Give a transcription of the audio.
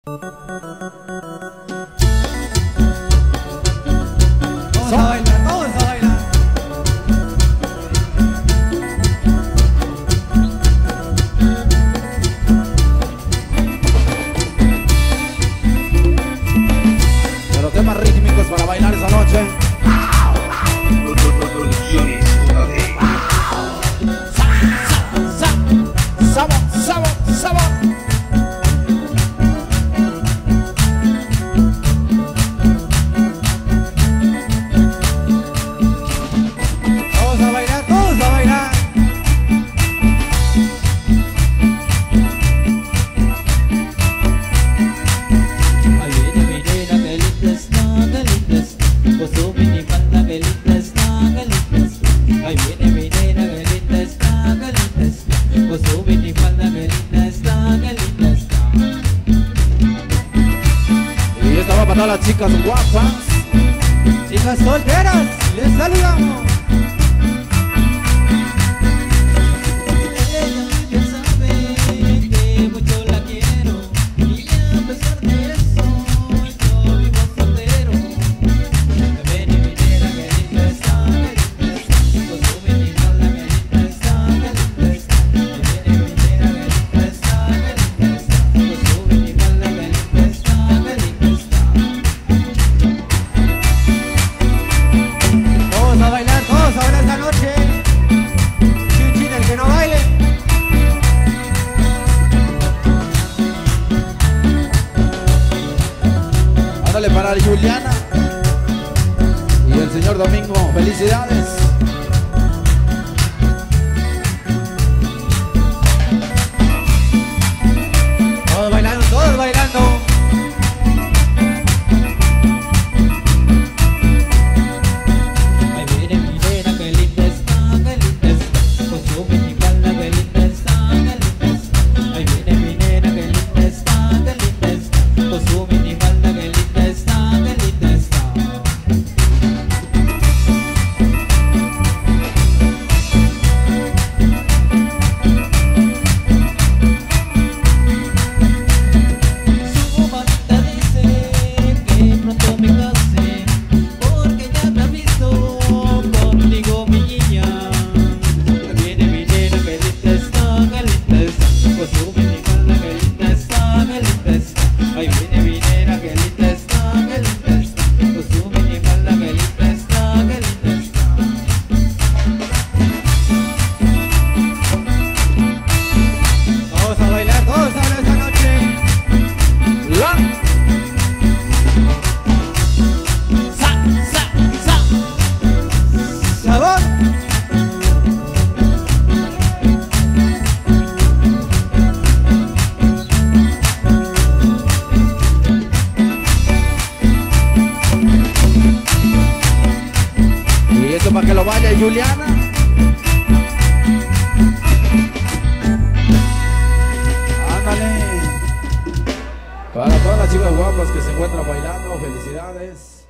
Vamos a bailar, vamos a bailar. De los temas rítmicos para bailar esa noche. Y esta va para todas las chicas guapas, chicas solteras, les saludamos. Para Juliana y el señor Domingo, felicidades. Todos bailando, todos bailando. Ay, mire mi nena, que linda está, con su minifalda, que linda está, Ay, mire mi nena, que linda está, con su minifalda, que linda está, Su mamita dice que pronto me case, porque ya me ha visto contigo, mi niña. Ahí viene mi nena, que linda está, con su minifalda, que linda está, Ahí viene mi nena, que linda está, con su minifalda, que linda está, Vamos a bailar, todos a bailar esta noche. ¡Sabor! Y esto para que lo vaya Juliana. Ándale. Para todas las chicas guapas que se encuentran bailando, felicidades.